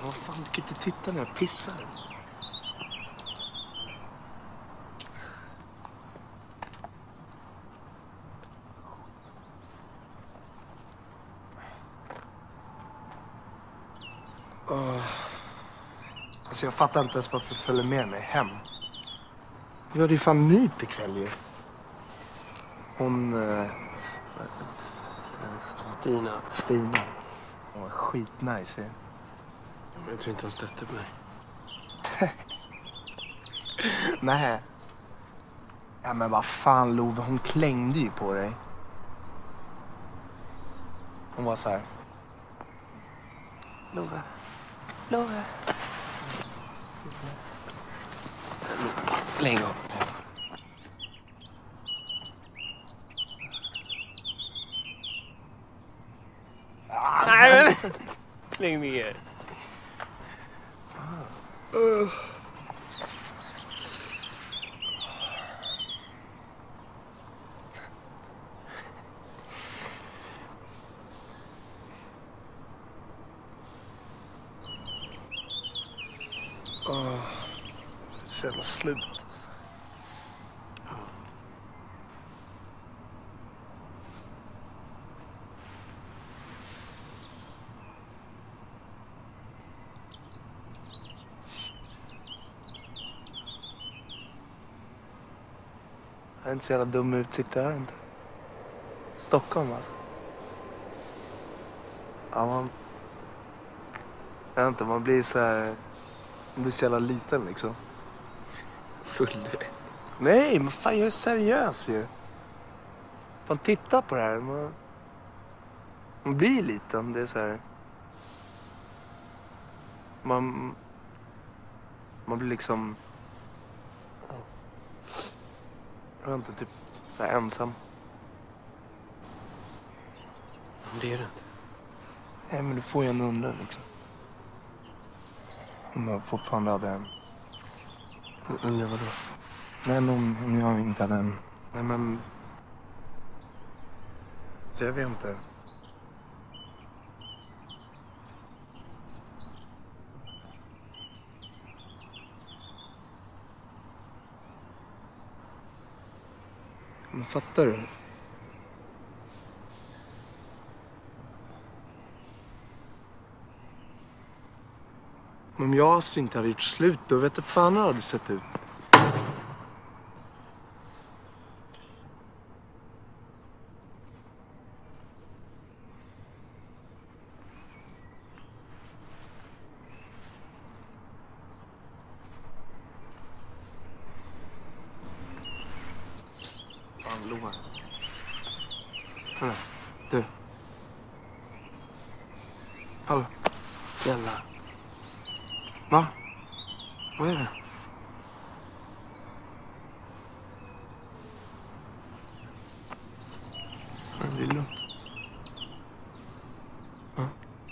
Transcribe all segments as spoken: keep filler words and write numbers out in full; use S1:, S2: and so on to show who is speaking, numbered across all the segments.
S1: Vad fan, du kan inte titta när jag pissar. Oh. Alltså jag fattar inte ens varför du följer med mig hem. Vi hade ju fan nyp ikväll ju. Hon... Uh,
S2: Stina.
S1: Stina. Hon var skitnice ju.
S2: Jag tror inte hon stötte på mig.
S1: Nej. Ja men vad fan Love, hon klängde ju på dig. Hon var så här. Love. Love.
S2: Lägg av.
S1: Ah,
S2: nej men. Lägg ner.
S1: Fan. Uh. Oh, så jävla slut alltså.
S2: Ja.
S1: Jag är inte så jävla dum utsikt där inte. Stockholm alltså. Ja, man... Jag vet inte, man blir så här... Man blir så jävla liten liksom.
S2: Full.
S1: Nej, men fan jag är seriös ju. Fan titta på det här. Man, man blir liten, det är så här. Man... Man blir liksom... Jag vet inte, typ så här ensam.
S2: Men det är det inte.
S1: Nej, men du får ju en undra liksom. Om jag fortfarande hade en...
S2: Undrar vadå?
S1: Nej, men om, om jag inte hade en... Nej, men... Så jag vet inte. Men fattar du? Men om jag och Astrid inte hade gjort slut, då vet du fan hur det hade sett ut. Fan, Loa. Hallå, du. Hallå.
S2: Jävlar.
S1: Va? Vad är det? Ja, det är lugnt. Ja.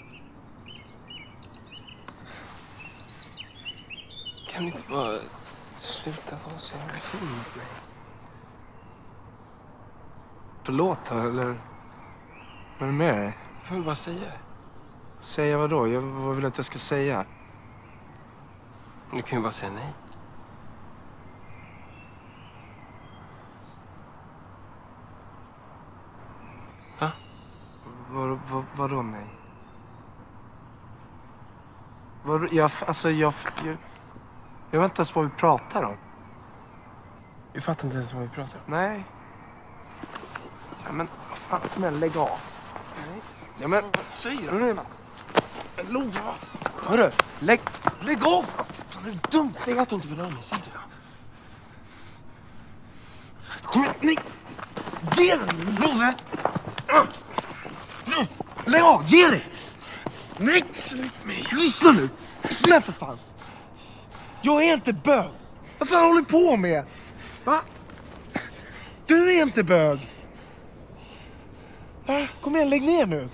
S2: Kan du inte bara sluta vara så jävla fin mot mig?
S1: Förlåt, eller? Vad är det med dig?
S2: Jag får bara säga det.
S1: Säga vad då? Jag, vad vill du att jag ska säga?
S2: Du kan ju bara säga nej. Va?
S1: Vad, vad, vadå nej? Vad, jag, alltså jag, jag... Jag vet inte ens vad vi pratar om.
S2: Jag fattar inte ens vad vi pratar om.
S1: Nej. Ja, men vad fan, men lägg av.
S2: Nej.
S1: Ja, men
S2: vad säger du?
S1: Hörru, men Lova. Hörru, lägg, lägg av. Fan, är du dum?
S2: Säg att du inte vill ha mig, säg det då.
S1: Kom igen, nej. Ge dig, Love. Lägg av, ge dig. Nej, släpp mig. Lyssna nu. Släpp för fan. Jag är inte bög. Vad fan håller du på med? Va? Du är inte bög. Va? Kom igen, lägg ner nu.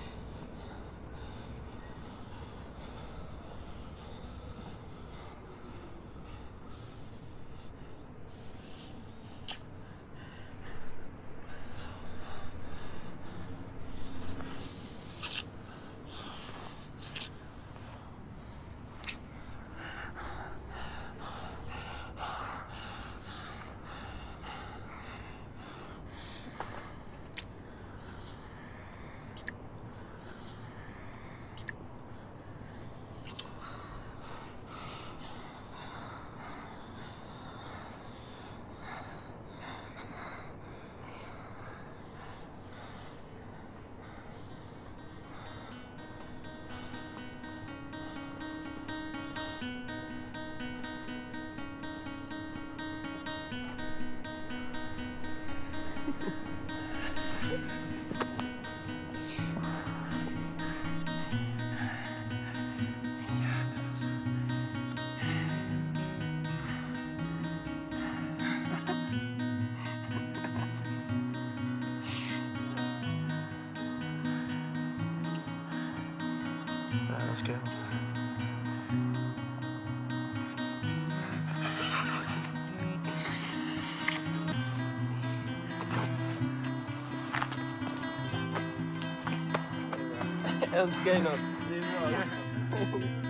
S1: Jag ska inte.
S2: Jag älskar ju något. Det är bra.